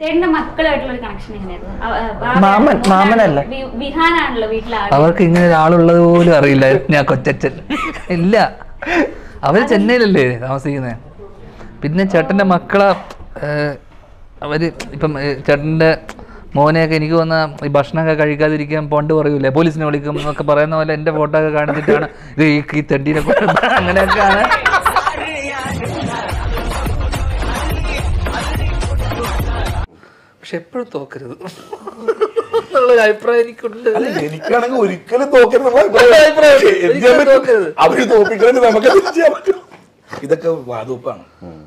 ചേട്ടന്റെ മക്കളായിട്ടുള്ള ഒരു കണക്ഷൻ എങ്ങനെയായിരുന്നു? മാമനല്ല, വിഹാനാണല്ലോ വീട്ടിലെ. അവർക്ക് ഇങ്ങനെ ഒരാളുള്ളത് പോലും അറിയില്ലായിരുന്നു. ഞാൻ കൊച്ചച്ഛൻ ഇല്ല, അവര് ചെന്നൈയിലല്ലേ താമസിക്കുന്നത്. പിന്നെ ചേട്ടന്റെ മക്കളെ അവര് ഇപ്പം ചേട്ടന്റെ മോനെയൊക്കെ എനിക്ക് വന്ന ഈ ഭക്ഷണമൊക്കെ കഴിക്കാതിരിക്കാൻ പോണ്ട് പറയൂലേ, പോലീസിനെ വിളിക്കും എന്നൊക്കെ പറയുന്ന പോലെ എൻ്റെ ഫോട്ടോ ഒക്കെ കാണിച്ചിട്ടാണ് ഇത് ഈ തെണ്ടീനെ അങ്ങനെയൊക്കെയാണ്. പക്ഷെ എപ്പോഴും തോക്കരുത് എന്നുള്ളൊരു അഭിപ്രായം എനിക്കുണ്ട്. എനിക്കാണെങ്കിൽ ഒരിക്കലും തോക്കരുത്. അവര് തോപ്പിക്കണമെങ്കിൽ നമുക്ക് ചെയ്യാൻ പറ്റും. ഇതൊക്കെ വാതുവെപ്പാണ്,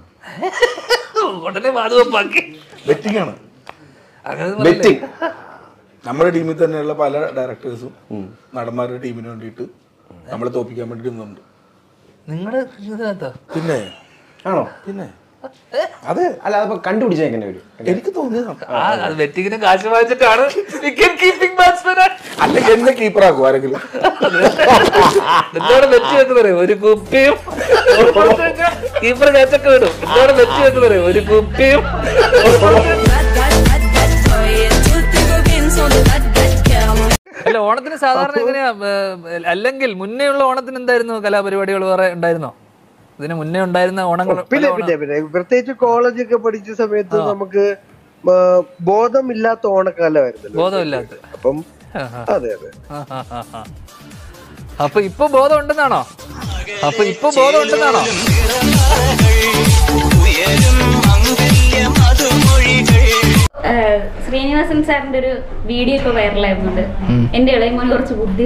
ഉടനെ വാതുവെപ്പാക്കി ബെറ്റിംഗാണ്. ബെറ്റിംഗ് നമ്മുടെ ടീമിൽ തന്നെയുള്ള പല ഡയറക്ടേഴ്സും നടന്മാരുടെ ടീമിന് വേണ്ടിയിട്ട് നമ്മളെ തോപ്പിക്കാൻ വേണ്ടി നിന്നുണ്ട്. നിങ്ങളുടെ പിന്നെ ആണോ? പിന്നെ അതെ, അല്ല അതിപ്പോ കണ്ടുപിടിച്ചാൽ എങ്ങനെ വരും? എനിക്ക് തോന്നിയത് ബെറ്റിങ്ങിന് കാശ് വാങ്ങിച്ചിട്ടാണ് അല്ലെങ്കിൽ എന്നെ കീപ്പറാക്കും ആരെങ്കിലും. എന്നോട് ബെറ്റ് വെച്ച് പറയും ഒരു കുപ്പിയും കീപ്പർ കാച്ചൊക്കെ വിടും. എന്നോട് ബെറ്റ് വെച്ച് പറയും ഒരു കുപ്പിയും. അല്ല, ഓണത്തിന് സാധാരണ എങ്ങനെയാ? അല്ലെങ്കിൽ മുന്നേ ഉള്ള ഓണത്തിന് എന്തായിരുന്നു കലാപരിപാടികൾ വേറെ ഉണ്ടായിരുന്നോ? ഇതിന് മുന്നേ ഉണ്ടായിരുന്ന ഓണങ്ങൾ? പിന്നെ പ്രത്യേകിച്ച് കോളേജൊക്കെ പഠിച്ച സമയത്ത് നമുക്ക് ബോധമില്ലാത്ത ഓണക്കാലമായിരുന്നു. ബോധമില്ലാത്ത. അപ്പം അതെ അതെ. അപ്പൊ ഇപ്പൊ ബോധം ഉണ്ടെന്നാണോ? ശ്രീനിവാസൻ സാറിന്റെ ഒരു വീഡിയോ ഇപ്പൊ വൈറലായിരുന്നുണ്ട്. എന്റെ ഇളയ മോന് കുറച്ച് ബുദ്ധി.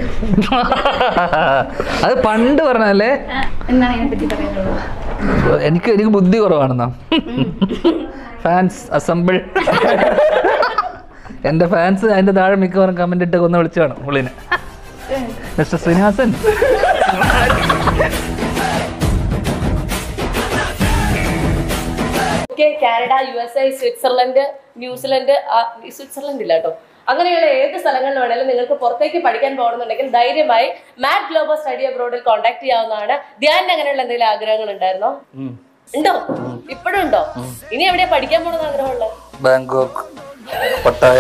അത് പണ്ട് പറഞ്ഞല്ലേ? എന്താണ് അതിനെ പറ്റി പറയുന്നത്? എനിക്ക് ബുദ്ധി കുറവാണെന്നാ. Fans assemble. എന്റെ ഫാൻസ് അതിന്റെ താഴെ മിക്കവാറും കമന്റ് ഇട്ട് കൊന്ന് വിളിച്ചാണ് പുള്ളിനെ. Mister Srinivasan, Canada, USA, Switzerland, New Zealand, Switzerland ഇല്ല കേട്ടോ, അങ്ങനെയുള്ള ഏത് സ്ഥലങ്ങളിൽ വേണമെങ്കിലും നിങ്ങൾക്ക് പുറത്തേക്ക് പഠിക്കാൻ പോകണമെന്നുണ്ടെങ്കിൽ ധൈര്യമായി മാറ്റ് ഗ്ലോബൽ സ്റ്റഡി അബ്രോഡിൽ കോൺടാക്ട് ചെയ്യാവുന്നതാണ്. ധ്യാൻ അങ്ങനെയുള്ള എന്തെങ്കിലും ആഗ്രഹങ്ങൾ ഉണ്ടായിരുന്നോ? ഉണ്ടോ? ഇപ്പോഴും ഉണ്ടോ? ഇനി എവിടെയാ പഠിക്കാൻ പോകണമെന്ന് ആഗ്രഹമുള്ളത്? Bangkok, Pattaya.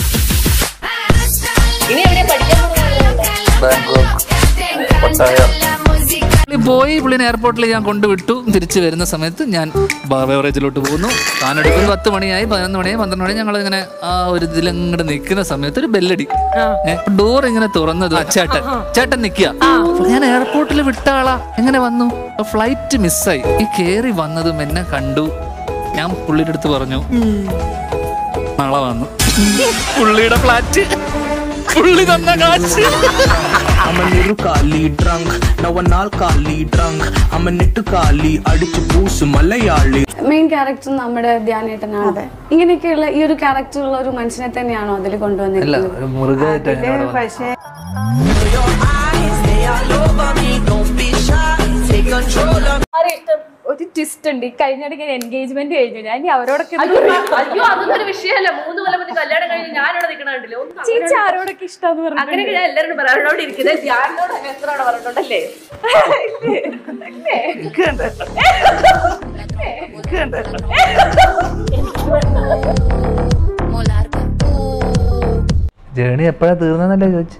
ഇനി എവിടെയാ പഠിക്കാൻ പോകണമെന്ന് ആഗ്രഹമുള്ളത്? Bangkok, Pattaya. പോയി പുള്ളിനെ എയർപോർട്ടിൽ ഞാൻ കൊണ്ടുവിട്ടു. തിരിച്ചു വരുന്ന സമയത്ത് ഞാൻ ബേവറേജിലോട്ട് പോകുന്നു. താനെടുക്കും 10 മണിയായി, 11 മണിയായി, 12 മണിയായി. ഞങ്ങളിങ്ങനെ ആ ഒരു ഇതിലങ്ങോട്ട് നിൽക്കുന്ന സമയത്ത് ഒരു ബെല്ലടി. ഡോർ ഇങ്ങനെ തുറന്നത് ചേട്ടൻ നിൽക്കുക. ഞാൻ എയർപോർട്ടിൽ വിട്ട ആളാ. എങ്ങനെ വന്നു? ഫ്ലൈറ്റ് മിസ്സായി. ഈ കേറി വന്നതും എന്നെ കണ്ടു. ഞാൻ പുള്ളിയുടെ അടുത്ത് പറഞ്ഞു നാളെ വന്നു. പുള്ളിയുടെ ഫ്ലാറ്റ്, പുള്ളി തന്ന കാശ്. മെയിൻ ക്യാരക്ടർ നമ്മുടെ ധ്യാനേട്ടനാണ്. ഇങ്ങനെയൊക്കെയുള്ള ഈ ഒരു ക്യാരക്ടറുള്ള ഒരു മനുഷ്യനെ തന്നെയാണോ അതിൽ കൊണ്ടുവന്നിരിക്കുന്നത്? പക്ഷേ ഒരു ട്വിസ്റ്റ് ഉണ്ട്. കഴിഞ്ഞിടയ്ക്ക് എൻഗേജ്മെന്റ് കഴിഞ്ഞു. ഞാൻ അവരോടൊക്കെ അയ്യോ അതൊന്നും വിഷയമല്ല. 3 കൊല്ലം മുതൽ കല്യാണം കഴിഞ്ഞ് ഞാനിവിടെ നിൽക്കണല്ലോ. ചേച്ചി ആരോടൊക്കെ ഇഷ്ടം പറഞ്ഞു. അങ്ങനെയൊക്കെ ഞാൻ എല്ലാവരും പറയാനോട് ഇരിക്കുന്നത്. ധ്യാനോട് എത്രയാണ് പറഞ്ഞിട്ടുണ്ടല്ലേ? ജേണി എപ്പോഴാ തീർന്നല്ലേ ചോദിച്ചു?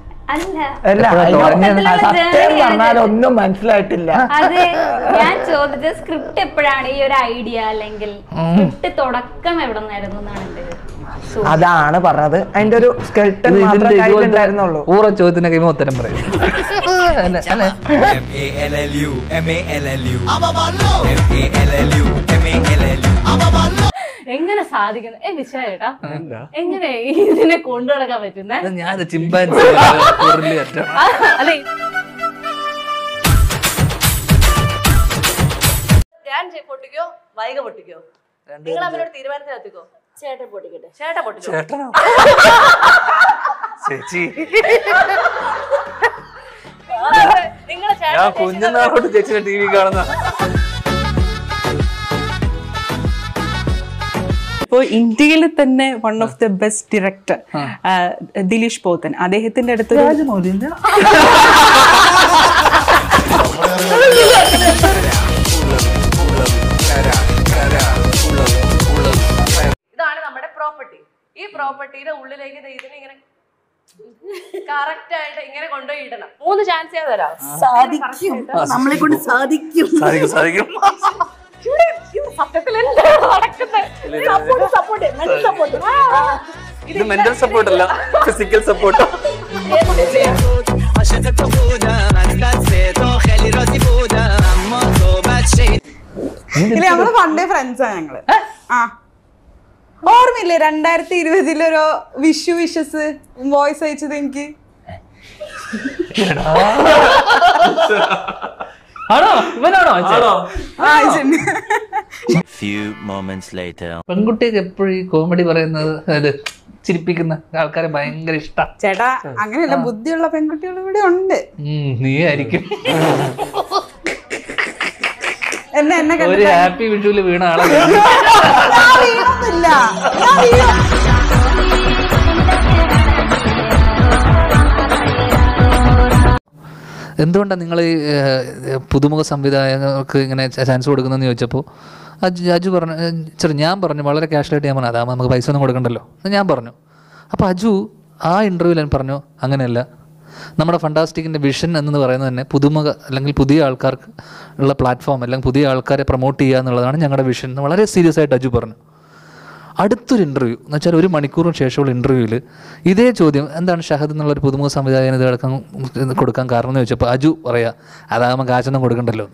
സത്യം പറഞ്ഞാൽ ഒന്നും മനസ്സിലായിട്ടില്ല. അതെ, ഞാൻ ചോദിച്ചത് സ്ക്രിപ്റ്റ് എപ്പോഴാണ് ഈ ഒരു ഐഡിയ, അല്ലെങ്കിൽ സ്ക്രിപ്റ്റ് തുടക്കം എവിടെ നിന്നായിരുന്നു എന്നാണ് എന്റെ. അതാണ് പറഞ്ഞത്. അതിന്റെ ഒരു സ്കെൽട്ടൻ മാത്രമേ ഊറ ചോദ്യത്തിന് കഴിയുമ്പോൾ ഉത്തരം പറയും. എങ്ങനെ സാധിക്കുന്നത് വിശേഷേട്ടാ? എങ്ങനെ ഇതിനെ കൊണ്ടു നടക്കാൻ പറ്റുന്നേ? ഞാൻ ചിമ്പാൻസി അതെ, ഞാൻ പൊട്ടിക്കോ വൈക പൊട്ടിക്കോ? നിങ്ങൾ അവരോട് തീരുമാനത്തിലെത്തിക്കോ? ചേട്ടൻ പൊട്ടിക്കട്ടെ. ചേട്ടൻ പൊട്ടിക്കോ? ചേച്ചി നിങ്ങളെ ഞാൻ കുഞ്ഞുനാളോട്ട് ചേച്ചിയുടെ TV കാണുന്ന. ഇപ്പോൾ ഇന്ത്യയിൽ തന്നെ one of the best director Dileesh Pothan, അദ്ദേഹത്തിന്റെ അടുത്ത് ഇതാണ് നമ്മുടെ പ്രോപ്പർട്ടി. പ്രോപ്പർട്ടിയുടെ ഉള്ളിലേക്ക് ഇതിനെ ഇങ്ങനെ കറക്റ്റ് ആയിട്ട് ഇങ്ങനെ കൊണ്ടുപോയി ഇടണം. 3 ചാൻസ് ഞാൻ തരാം. സാധിക്കും, നമ്മളെ കൊണ്ട് സാധിക്കും. സത്യത്തിൽ എന്താണ് നടക്കുന്നത്? ഇത് മെന്റൽ സപ്പോർട്ട് അല്ല, ഫിസിക്കൽ സപ്പോർട്ട്. നമ്മള് പണ്ടേ ഫ്രണ്ട്സാ ഞങ്ങള്. ഓർമ്മയില്ലേ 2020 ഒരു വിഷസ് വോയിസ് അയച്ചത് എനിക്ക്? പെൺകുട്ടിയൊക്കെ എപ്പോഴും ഈ കോമഡി പറയുന്നത് അത് ചിരിപ്പിക്കുന്ന ആൾക്കാരെ ഭയങ്കര ഇഷ്ടം. ചേട്ടാ അങ്ങനെയല്ല, ബുദ്ധിയുള്ള പെൺകുട്ടികൾ ഇവിടെ ഉണ്ട്. നീ ആയിരിക്കും എന്നെ ഒരു ഹാപ്പി വിഷുവില് വീണ ആളെ. എന്തുകൊണ്ടാണ് നിങ്ങൾ ഈ പുതുമുഖ സംവിധായകർക്ക് ഇങ്ങനെ ചാൻസ് കൊടുക്കുന്നതെന്ന് ചോദിച്ചപ്പോൾ അജു പറഞ്ഞു, ഞാൻ പറഞ്ഞു വളരെ ക്യാഷ്വലായിട്ട് ഞാൻ പറഞ്ഞു അതാകുമ്പോൾ നമുക്ക് പൈസ ഒന്നും കൊടുക്കണ്ടല്ലോ എന്ന് ഞാൻ പറഞ്ഞു. അപ്പോൾ അജു ആ ഇൻ്റർവ്യൂവിൽ ഞാൻ പറഞ്ഞു അങ്ങനെയല്ല, നമ്മുടെ ഫണ്ടാസ്റ്റിക്കിൻ്റെ വിഷൻ എന്ന് പറയുന്നത് തന്നെ പുതുമുഖ അല്ലെങ്കിൽ പുതിയ ആൾക്കാർക്ക് ഉള്ള പ്ലാറ്റ്ഫോം അല്ലെങ്കിൽ പുതിയ ആൾക്കാരെ പ്രൊമോട്ട് ചെയ്യുക എന്നുള്ളതാണ് ഞങ്ങളുടെ വിഷൻ എന്ന് വളരെ സീരിയസ് ആയിട്ട് അജു പറഞ്ഞു. അടുത്തൊരു ഇൻ്റർവ്യൂ എന്ന് വെച്ചാൽ 1 മണിക്കൂറിന് ശേഷമുള്ള ഇൻ്റർവ്യൂവിൽ ഇതേ ചോദ്യം എന്താണ് ഷഹദ് എന്നുള്ളൊരു പുതുമുഖ സംവിധായകന് ഇത് കൊടുക്കാൻ കാരണം എന്ന് ചോദിച്ചപ്പോൾ അജു പറയാ അതാകുമ്പോൾ കാശൊന്നും കൊടുക്കണ്ടല്ലോ.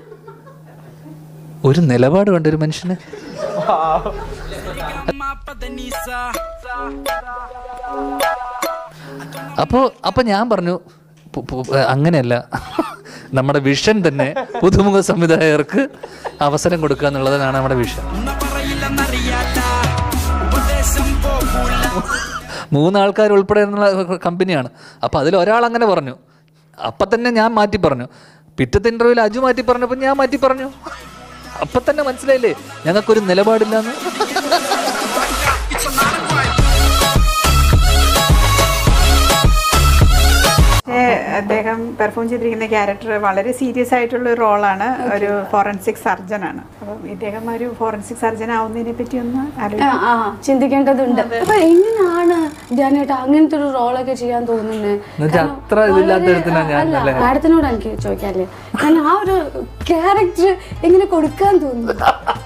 ഒരു നിലപാട് വേണ്ട ഒരു മനുഷ്യന്. അപ്പോൾ ഞാൻ പറഞ്ഞു അങ്ങനെയല്ല, നമ്മുടെ വിഷൻ തന്നെ പുതുമുഖ സംവിധായകർക്ക് അവസരം കൊടുക്കുക എന്നുള്ളതാണ് നമ്മുടെ വിഷൻ. 3 ആൾക്കാർ ഉൾപ്പെടെ എന്നുള്ള കമ്പനിയാണ്. അപ്പോൾ അതിൽ ഒരാൾ അങ്ങനെ പറഞ്ഞു, അപ്പം തന്നെ ഞാൻ മാറ്റി പറഞ്ഞു. പിറ്റത്തെ ഇൻ്റർവ്യൂവിൽ അജു മാറ്റി പറഞ്ഞപ്പോൾ ഞാൻ മാറ്റി പറഞ്ഞു. അപ്പം തന്നെ മനസ്സിലായില്ലേ ഞങ്ങൾക്കൊരു നിലപാടില്ലാന്ന്. അദ്ദേഹം പെർഫോം ചെയ്തിരിക്കുന്ന ക്യാരക്ടർ വളരെ സീരിയസ് ആയിട്ടുള്ള ഒരു റോളാണ്. ഒരു ഫോറൻസിക് സർജനാണ്. അപ്പം ഇദ്ദേഹം ഒരു ഫോറൻസിക് സർജൻ ആവുന്നതിനെ പറ്റി ഒന്ന് ചിന്തിക്കേണ്ടതുണ്ട്. അപ്പൊ എങ്ങനെയാണ് ധ്യാനേട്ടാ അങ്ങനത്തെ ഒരു റോളൊക്കെ ചെയ്യാൻ തോന്നുന്നത്? മാഡത്തിനോട് എനിക്ക് ചോദിക്കാല്ലേ, കാരണം ആ ഒരു ക്യാരക്ടർ എങ്ങനെ കൊടുക്കാൻ തോന്നുന്നു?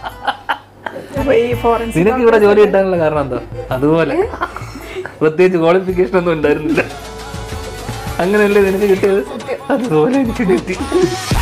നിനക്ക് ഇവിടെ ജോലി കിട്ടാനുള്ള കാരണം എന്താ? അതുപോലെ പ്രത്യേകിച്ച് ക്വാളിഫിക്കേഷൻ ഒന്നും ഉണ്ടായിരുന്നില്ല. അങ്ങനെയല്ലേ നിനക്ക് കിട്ടിയത്, അതുപോലെ എനിക്ക് കിട്ടി.